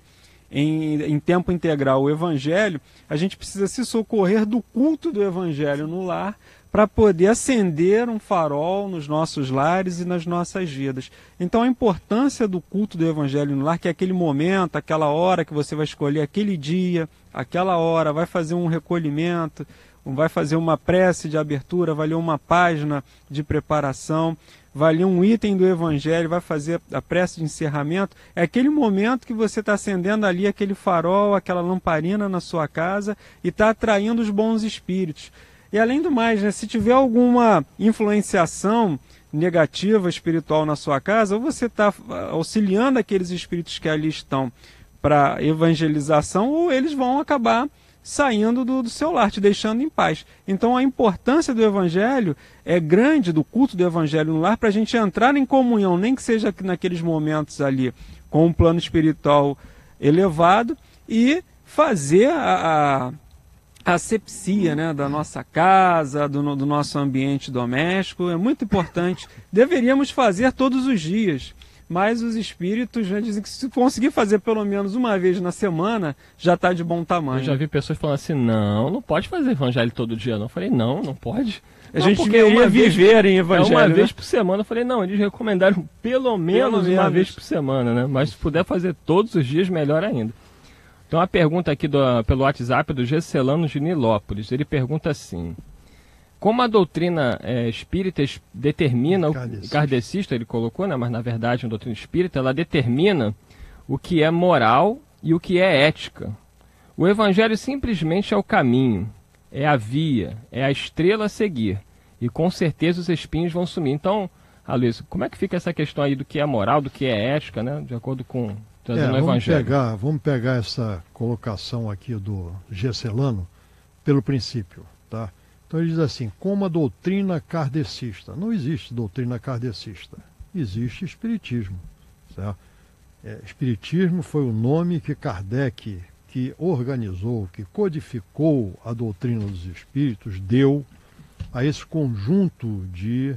Em, em tempo integral o evangelho, a gente precisa se socorrer do culto do evangelho no lar para poder acender um farol nos nossos lares e nas nossas vidas. Então a importância do culto do evangelho no lar, que é aquele momento, aquela hora que você vai escolher aquele dia, aquela hora, vai fazer um recolhimento, vai fazer uma prece de abertura, vai ler uma página de preparação, vai ler um item do evangelho, vai fazer a prece de encerramento. É aquele momento que você está acendendo ali aquele farol, aquela lamparina na sua casa e está atraindo os bons espíritos. E além do mais, né, se tiver alguma influenciação negativa espiritual na sua casa, ou você está auxiliando aqueles espíritos que ali estão para evangelização, ou eles vão acabar saindo do, do seu lar, te deixando em paz. Então a importância do evangelho é grande, do culto do evangelho no lar, para a gente entrar em comunhão, nem que seja naqueles momentos ali com um plano espiritual elevado, e fazer a, a asepsia, né, da nossa casa, do, do nosso ambiente doméstico. É muito importante. Deveríamos fazer todos os dias. Mas os espíritos, né, dizem que se conseguir fazer pelo menos uma vez na semana, já está de bom tamanho. Eu já vi pessoas falando assim, não, não pode fazer evangelho todo dia, não. Eu falei, não, não pode. A não, gente porque deveria uma vez, viver em evangelho, é uma né? vez por semana. Eu falei, não, eles recomendaram pelo menos Pelo uma menos. vez por semana, né? Mas se puder fazer todos os dias, melhor ainda. Então, uma pergunta aqui do, pelo WhatsApp do Gesselano de Nilópolis. Ele pergunta assim: como a doutrina é, espírita es- determina, o Kardecista. kardecista ele colocou, né, mas na verdade a doutrina espírita, ela determina o que é moral e o que é ética. O evangelho simplesmente é o caminho, é a via, é a estrela a seguir. E com certeza os espinhos vão sumir. Então, Aloysio, como é que fica essa questão aí do que é moral, do que é ética, né, de acordo com trazendo É, o vamos, evangelho? pegar, vamos pegar essa colocação aqui do Gesselano pelo princípio, tá? Então ele diz assim, como a doutrina kardecista. Não existe doutrina kardecista, existe espiritismo, certo? É, espiritismo foi o nome que Kardec, que organizou, que codificou a doutrina dos espíritos, deu a esse conjunto de,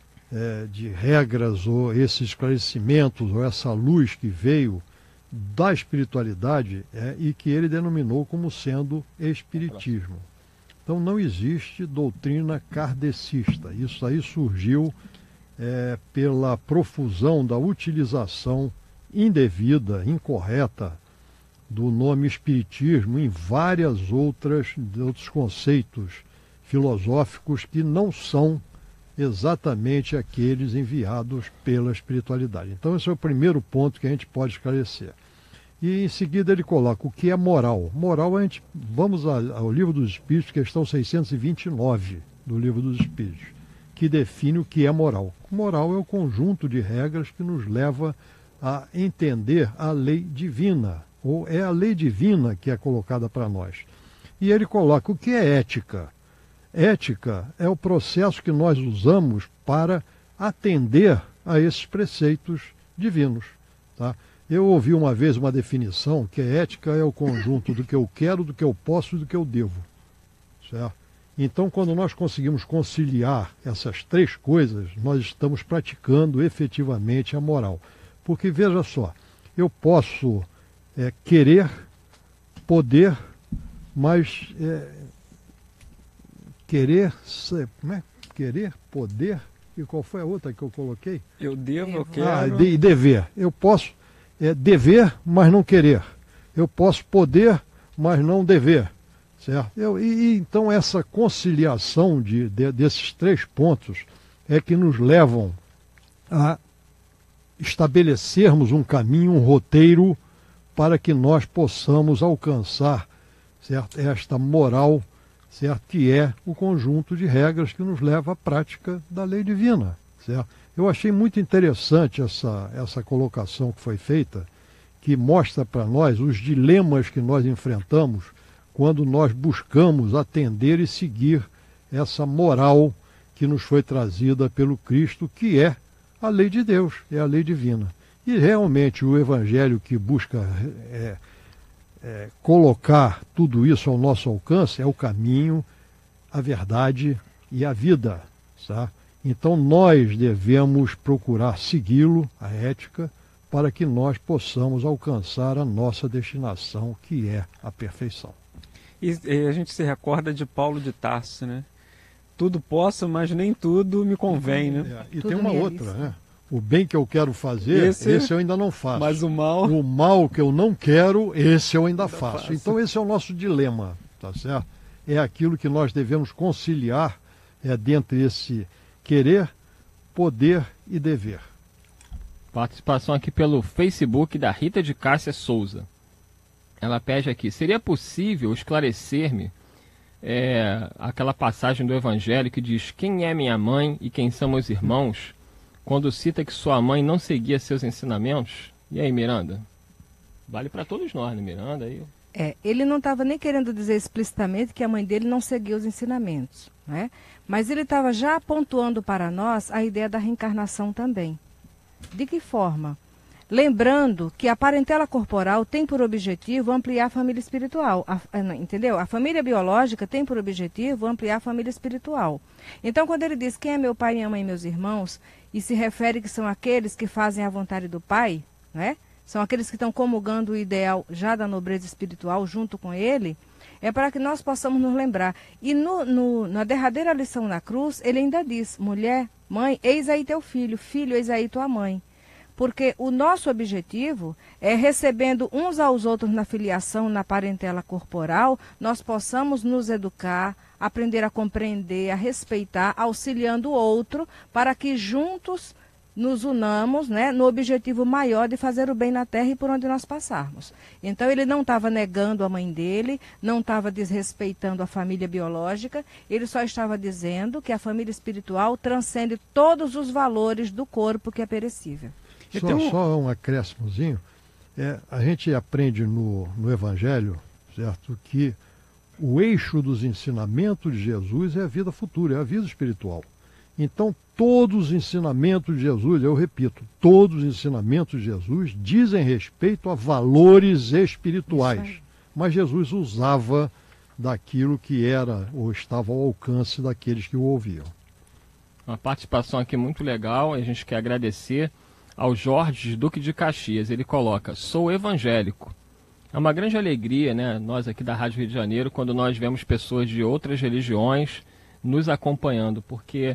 é, de regras, ou esses esclarecimentos, ou essa luz que veio da espiritualidade, é, e que ele denominou como sendo espiritismo. Então não existe doutrina kardecista. Isso aí surgiu é, pela profusão da utilização indevida, incorreta, do nome espiritismo em várias outras outros conceitos filosóficos que não são exatamente aqueles enviados pela espiritualidade. Então esse é o primeiro ponto que a gente pode esclarecer. E em seguida ele coloca o que é moral. Moral, a gente, vamos ao Livro dos Espíritos, questão seiscentos e vinte e nove do Livro dos Espíritos, que define o que é moral. Moral é o conjunto de regras que nos leva a entender a lei divina, ou é a lei divina que é colocada para nós. E ele coloca o que é ética. Ética é o processo que nós usamos para atender a esses preceitos divinos, tá? Eu ouvi uma vez uma definição que a ética é o conjunto do que eu quero, do que eu posso e do que eu devo, certo? Então, quando nós conseguimos conciliar essas três coisas, nós estamos praticando efetivamente a moral. Porque, veja só, eu posso é, querer poder, mas é, querer, como é? Querer, poder, e qual foi a outra que eu coloquei? Eu devo, eu quero. Ah, de, dever. Eu posso é, dever, mas não querer. Eu posso poder, mas não dever. Certo? Eu, e, então essa conciliação de, de, desses três pontos é que nos levam a estabelecermos um caminho, um roteiro para que nós possamos alcançar, certo, esta moral, certo, que é o conjunto de regras que nos leva à prática da lei divina. Certo? Eu achei muito interessante essa, essa colocação que foi feita, que mostra para nós os dilemas que nós enfrentamos quando nós buscamos atender e seguir essa moral que nos foi trazida pelo Cristo, que é a lei de Deus, é a lei divina. E realmente o Evangelho que busca é, é, colocar tudo isso ao nosso alcance é o caminho, a verdade e a vida. Tá? Então nós devemos procurar segui-lo, a ética, para que nós possamos alcançar a nossa destinação, que é a perfeição. E, e a gente se recorda de Paulo de Tarso, né? Tudo posso, mas nem tudo me convém, né? É, e tudo tem uma outra, né? O bem que eu quero fazer, esse, esse eu ainda não faço. Mas o mal... O mal que eu não quero, esse eu ainda, ainda faço. faço. Então esse é o nosso dilema, tá certo? É aquilo que nós devemos conciliar é, dentre esse querer, poder e dever. Participação aqui pelo Facebook da Rita de Cássia Souza. Ela pede aqui, seria possível esclarecer-me é, aquela passagem do Evangelho que diz quem é minha mãe e quem são meus irmãos, quando cita que sua mãe não seguia seus ensinamentos? E aí, Miranda? Vale para todos nós, né, Miranda? Aí... É, ele não estava nem querendo dizer explicitamente que a mãe dele não seguia os ensinamentos, né? Mas ele estava já pontuando para nós a ideia da reencarnação também. De que forma? Lembrando que a parentela corporal tem por objetivo ampliar a família espiritual, a, entendeu? A família biológica tem por objetivo ampliar a família espiritual. Então, quando ele diz quem é meu pai, minha mãe e meus irmãos, e se refere que são aqueles que fazem a vontade do Pai, né? São aqueles que estão comulgando o ideal já da nobreza espiritual junto com ele, é para que nós possamos nos lembrar. E no, no, na derradeira lição na cruz, ele ainda diz, mulher, mãe, eis aí teu filho, filho, eis aí tua mãe. Porque o nosso objetivo é, recebendo uns aos outros na filiação, na parentela corporal, nós possamos nos educar, aprender a compreender, a respeitar, auxiliando o outro, para que juntos nos unamos, né, no objetivo maior de fazer o bem na terra e por onde nós passarmos. Então ele não estava negando a mãe dele, não estava desrespeitando a família biológica, ele só estava dizendo que a família espiritual transcende todos os valores do corpo que é perecível. Só, então... só um acréscimozinho, é, a gente aprende no, no Evangelho, certo, que o eixo dos ensinamentos de Jesus é a vida futura, é a vida espiritual. Então, todos os ensinamentos de Jesus, eu repito, todos os ensinamentos de Jesus dizem respeito a valores espirituais. Mas Jesus usava daquilo que era ou estava ao alcance daqueles que o ouviam. Uma participação aqui muito legal, a gente quer agradecer ao Jorge Duque de Caxias. Ele coloca, sou evangélico. É uma grande alegria, né, nós aqui da Rádio Rio de Janeiro, quando nós vemos pessoas de outras religiões nos acompanhando, porque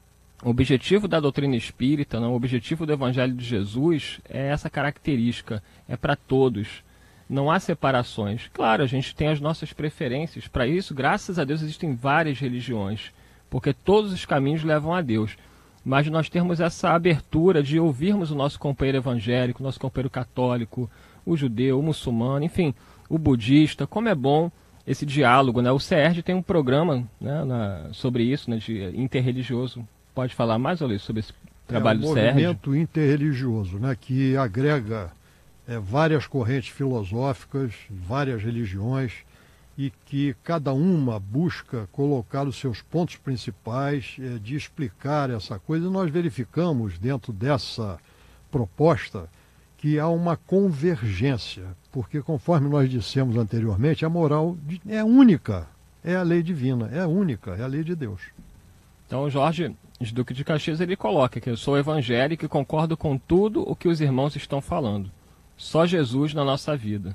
o objetivo da doutrina espírita, não, o objetivo do Evangelho de Jesus é essa característica, é para todos. Não há separações. Claro, a gente tem as nossas preferências. Para isso, graças a Deus, existem várias religiões, porque todos os caminhos levam a Deus. Mas nós temos essa abertura de ouvirmos o nosso companheiro evangélico, o nosso companheiro católico, o judeu, o muçulmano, enfim, o budista. Como é bom esse diálogo, né? O C E R D tem um programa, né, na, sobre isso, né, de interreligioso. Pode falar mais, Luiz, sobre esse trabalho é, do C E R D? É um movimento interreligioso, né, que agrega é, várias correntes filosóficas, várias religiões, e que cada uma busca colocar os seus pontos principais, é, de explicar essa coisa. E nós verificamos dentro dessa proposta que há uma convergência, porque conforme nós dissemos anteriormente, a moral é única, é a lei divina, é única, é a lei de Deus. Então o Jorge Duque de Caxias, ele coloca que eu sou evangélico e concordo com tudo o que os irmãos estão falando. Só Jesus na nossa vida.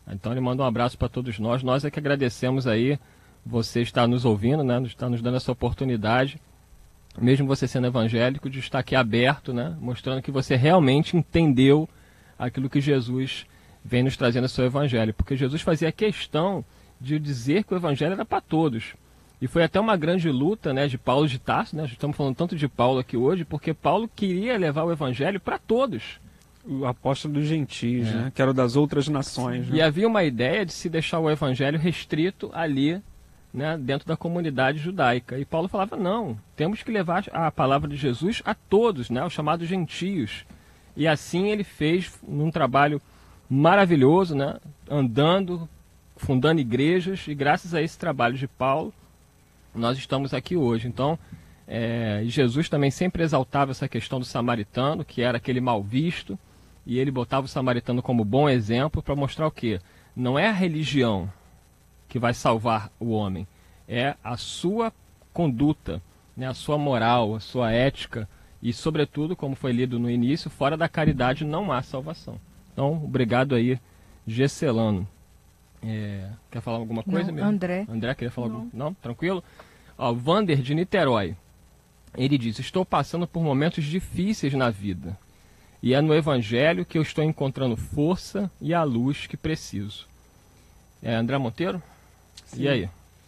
Então ele manda um abraço para todos nós. Nós é que agradecemos aí você estar nos ouvindo, né? Está nos dando essa oportunidade, mesmo você sendo evangélico, de estar aqui aberto, né? Mostrando que você realmente entendeu aquilo que Jesus vem nos trazendo no seu evangelho. Porque Jesus fazia questão de dizer que o evangelho era para todos. E foi até uma grande luta, né, de Paulo de Tarso, né? Estamos falando tanto de Paulo aqui hoje, porque Paulo queria levar o evangelho para todos. O apóstolo dos gentios, É. né? Que era o das outras nações. Né? E havia uma ideia de se deixar o evangelho restrito ali, né, dentro da comunidade judaica. E Paulo falava, não, temos que levar a palavra de Jesus a todos, né, os chamados gentios. E assim ele fez num trabalho maravilhoso, né, andando, fundando igrejas, e graças a esse trabalho de Paulo, nós estamos aqui hoje. Então, é, Jesus também sempre exaltava essa questão do samaritano, que era aquele mal visto, e ele botava o samaritano como bom exemplo para mostrar o quê? Não é a religião que vai salvar o homem, é a sua conduta, né, a sua moral, a sua ética, e sobretudo, como foi lido no início, fora da caridade não há salvação. Então, obrigado aí, Gesselano. É, quer falar alguma coisa Não, mesmo? André. André, queria falar Não. alguma Não? Tranquilo? Ó, Vander de Niterói, ele diz, estou passando por momentos difíceis na vida, e é no Evangelho que eu estou encontrando força e a luz que preciso. É André Monteiro? Sim. E aí?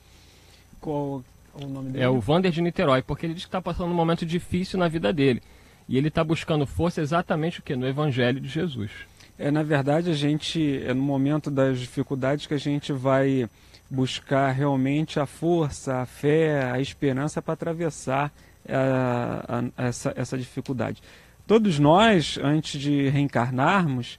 Qual o nome dele? É o Vander de Niterói, porque ele diz que está passando um momento difícil na vida dele. E ele está buscando força exatamente o quê? No Evangelho de Jesus. É, na verdade, a gente, é no momento das dificuldades que a gente vai buscar realmente a força, a fé, a esperança para atravessar a, a, essa, essa dificuldade. Todos nós, antes de reencarnarmos,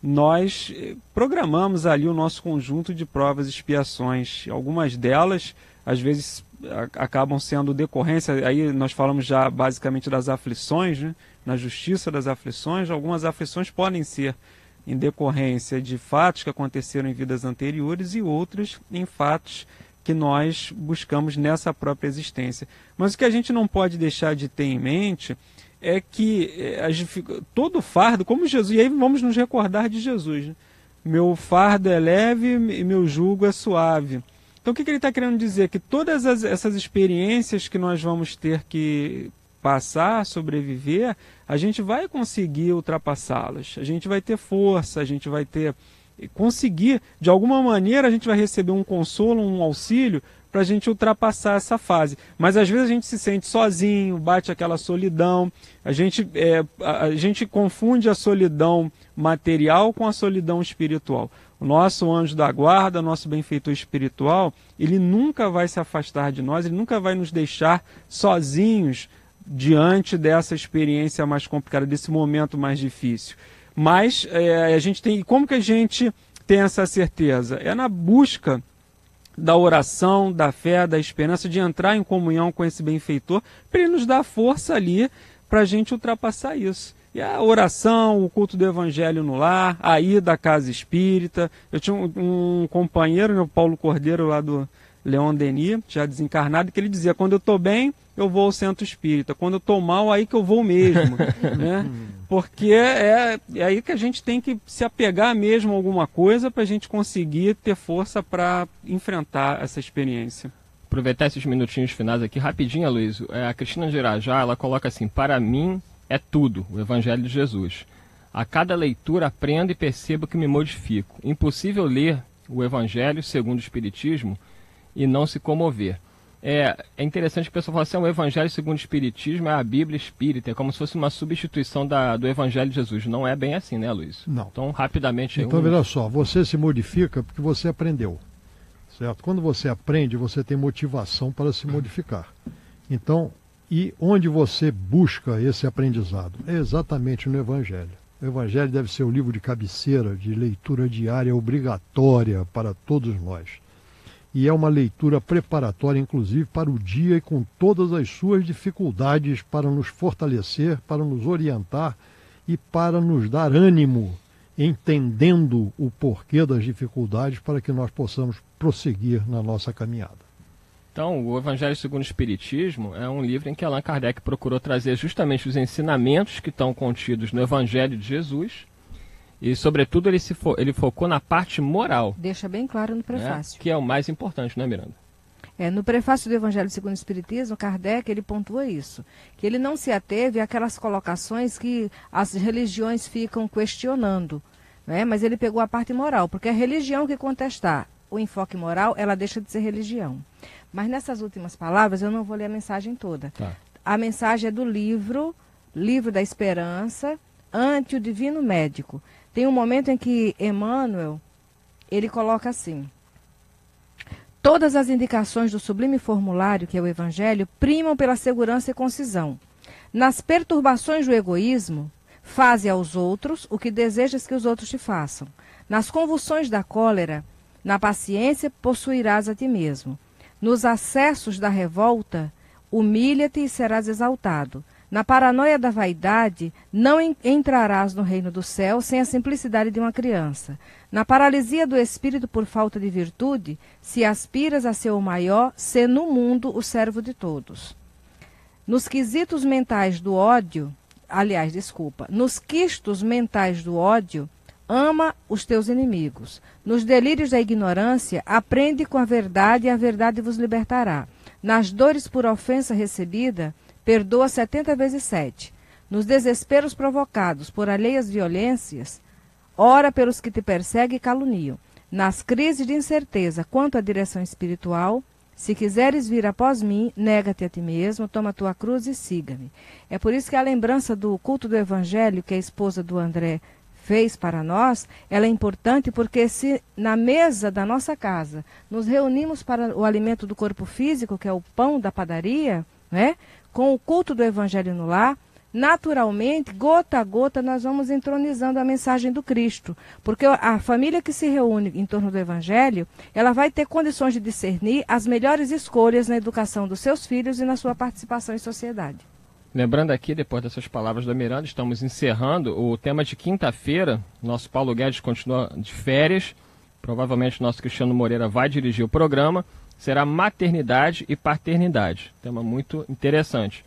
nós programamos ali o nosso conjunto de provas e expiações. Algumas delas, às vezes, a, acabam sendo decorrência, aí nós falamos já basicamente das aflições, né? Na justiça das aflições. Algumas aflições podem ser em decorrência de fatos que aconteceram em vidas anteriores e outras em fatos que nós buscamos nessa própria existência. Mas o que a gente não pode deixar de ter em mente é que as, todo fardo, como Jesus, e aí vamos nos recordar de Jesus, né? Meu fardo é leve e meu jugo é suave. Então o que, que ele está querendo dizer? Que todas as, essas experiências que nós vamos ter que passar, sobreviver, a gente vai conseguir ultrapassá-las, a gente vai ter força, a gente vai ter, conseguir, de alguma maneira a gente vai receber um consolo, um auxílio, para a gente ultrapassar essa fase. Mas às vezes a gente se sente sozinho, bate aquela solidão, a gente, é, a gente confunde a solidão material com a solidão espiritual. O nosso anjo da guarda, nosso benfeitor espiritual, ele nunca vai se afastar de nós, ele nunca vai nos deixar sozinhos diante dessa experiência mais complicada, desse momento mais difícil. Mas é, a gente tem, como que a gente tem essa certeza? É na busca da oração, da fé, da esperança, de entrar em comunhão com esse benfeitor, para ele nos dar força ali para a gente ultrapassar isso. E a oração, o culto do evangelho no lar, a ida à casa espírita. Eu tinha um, um companheiro, né, o Paulo Cordeiro, lá do Leon Denis, já desencarnado, que ele dizia, quando eu estou bem, eu vou ao centro espírita. Quando eu estou mal, aí que eu vou mesmo. Né? Porque é, é aí que a gente tem que se apegar mesmo a alguma coisa para a gente conseguir ter força para enfrentar essa experiência. Aproveitar esses minutinhos finais aqui, rapidinho, Aloysio. É, a Cristina de Irajá, ela coloca assim, para mim é tudo, o Evangelho de Jesus. A cada leitura aprendo e percebo que me modifico. Impossível ler o Evangelho segundo o Espiritismo e não se comover. É, é interessante que o pessoal fala assim, o Evangelho segundo o Espiritismo é a Bíblia Espírita, é como se fosse uma substituição da, do Evangelho de Jesus. Não é bem assim, né, Luiz? Não. Então, rapidamente... Então, um... veja só, você se modifica porque você aprendeu, certo? Quando você aprende, você tem motivação para se modificar. Então, e onde você busca esse aprendizado? É exatamente no Evangelho. O Evangelho deve ser o livro de cabeceira, de leitura diária obrigatória para todos nós. E é uma leitura preparatória, inclusive, para o dia e com todas as suas dificuldades para nos fortalecer, para nos orientar e para nos dar ânimo, entendendo o porquê das dificuldades para que nós possamos prosseguir na nossa caminhada. Então, o Evangelho segundo o Espiritismo é um livro em que Allan Kardec procurou trazer justamente os ensinamentos que estão contidos no Evangelho de Jesus E, sobretudo, ele, se fo ele focou na parte moral. Deixa bem claro no prefácio. Né? Que é o mais importante, né, Miranda? É, no prefácio do Evangelho segundo o Espiritismo, Kardec ele pontua isso, que ele não se ateve àquelas colocações que as religiões ficam questionando, né? Mas ele pegou a parte moral, porque a religião que contestar o enfoque moral, ela deixa de ser religião. Mas nessas últimas palavras, eu não vou ler a mensagem toda. Tá. A mensagem é do livro, Livro da Esperança, ante o Divino Médico. Tem um momento em que Emmanuel, ele coloca assim: todas as indicações do sublime formulário, que é o Evangelho, primam pela segurança e concisão. Nas perturbações do egoísmo, faze aos outros o que desejas que os outros te façam. Nas convulsões da cólera, na paciência possuirás a ti mesmo. Nos acessos da revolta, humilha-te e serás exaltado. Na paranoia da vaidade, não entrarás no reino do céu sem a simplicidade de uma criança. Na paralisia do espírito por falta de virtude, se aspiras a ser o maior, sê no mundo o servo de todos. Nos quesitos mentais do ódio, aliás, desculpa, nos quistos mentais do ódio, ama os teus inimigos. Nos delírios da ignorância, aprende com a verdade e a verdade vos libertará. Nas dores por ofensa recebida, perdoa setenta vezes sete. Nos desesperos provocados por alheias violências, ora pelos que te perseguem e caluniam. Nas crises de incerteza quanto à direção espiritual, se quiseres vir após mim, nega-te a ti mesmo, toma tua cruz e siga-me. É por isso que a lembrança do culto do Evangelho que a esposa do André fez para nós, ela é importante porque se na mesa da nossa casa nos reunimos para o alimento do corpo físico, que é o pão da padaria, né? Com o culto do Evangelho no lar, naturalmente, gota a gota, nós vamos entronizando a mensagem do Cristo. Porque a família que se reúne em torno do Evangelho, ela vai ter condições de discernir as melhores escolhas na educação dos seus filhos e na sua participação em sociedade. Lembrando aqui, depois dessas palavras da Miranda, estamos encerrando o tema de quinta-feira. Nosso Paulo Guedes continua de férias. Provavelmente nosso Cristiano Moreira vai dirigir o programa. Será maternidade e paternidade. Tema muito interessante.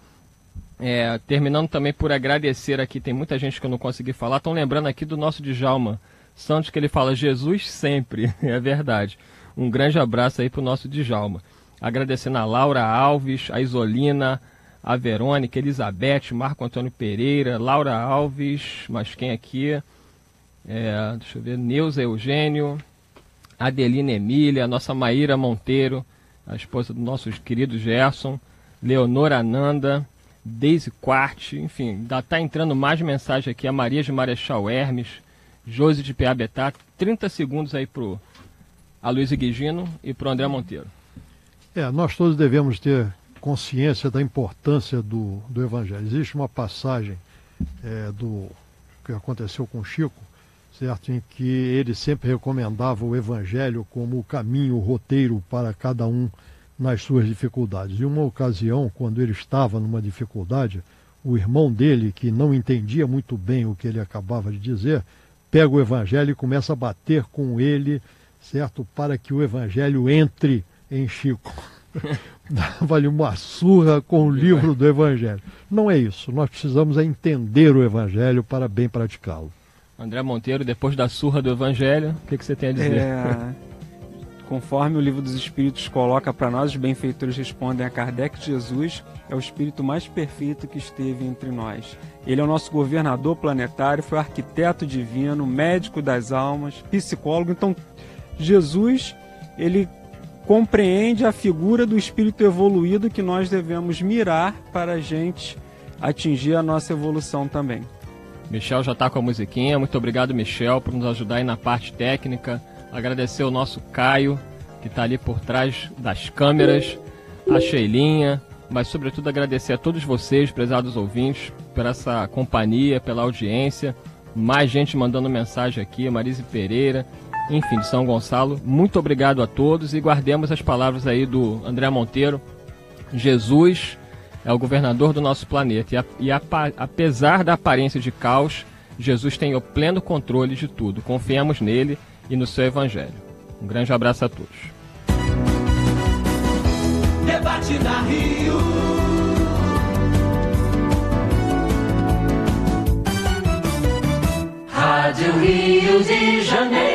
É, terminando também por agradecer aqui, tem muita gente que eu não consegui falar. Estão lembrando aqui do nosso Djalma Santos, que ele fala Jesus sempre. É verdade. Um grande abraço aí para o nosso Djalma. Agradecendo a Laura Alves, a Isolina, a Verônica, Elizabeth, Marco Antônio Pereira, Laura Alves, mas quem aqui? É, deixa eu ver, Neuza Eugênio, Adelina Emília, a nossa Maíra Monteiro, a esposa do nosso querido Gerson, Leonora Ananda, Deise Quart, enfim, está entrando mais mensagem aqui, a Maria de Marechal Hermes, Josi de Piabetá, trinta segundos aí para o Aloysio Guigino e para o André Monteiro. É, nós todos devemos ter consciência da importância do, do Evangelho. Existe uma passagem é, do que aconteceu com Chico, certo, em que ele sempre recomendava o Evangelho como o caminho, o roteiro para cada um nas suas dificuldades. E uma ocasião, quando ele estava numa dificuldade, o irmão dele, que não entendia muito bem o que ele acabava de dizer, pega o Evangelho e começa a bater com ele, certo, para que o Evangelho entre em Chico. Dava-lhe uma surra com o livro do Evangelho. Não é isso. Nós precisamos é entender o Evangelho para bem praticá-lo. André Monteiro, depois da surra do Evangelho, o que, que você tem a dizer? É, conforme o Livro dos Espíritos coloca para nós, os benfeitores respondem a Kardec: Jesus é o espírito mais perfeito que esteve entre nós. Ele é o nosso governador planetário, foi arquiteto divino, médico das almas, psicólogo. Então, Jesus, ele compreende a figura do espírito evoluído que nós devemos mirar para a gente atingir a nossa evolução também. Michel já está com a musiquinha. Muito obrigado, Michel, por nos ajudar aí na parte técnica. Agradecer o nosso Caio, que está ali por trás das câmeras, a Sheilinha, mas sobretudo agradecer a todos vocês, prezados ouvintes, por essa companhia, pela audiência. Mais gente mandando mensagem aqui, Marise Pereira, enfim, de São Gonçalo. Muito obrigado a todos e guardemos as palavras aí do André Monteiro. Jesus é o governador do nosso planeta e, a, e a, apesar da aparência de caos, Jesus tem o pleno controle de tudo. Confiemos nele e no seu Evangelho. Um grande abraço a todos. Debate na Rio. Rádio Rádio Rio de Janeiro.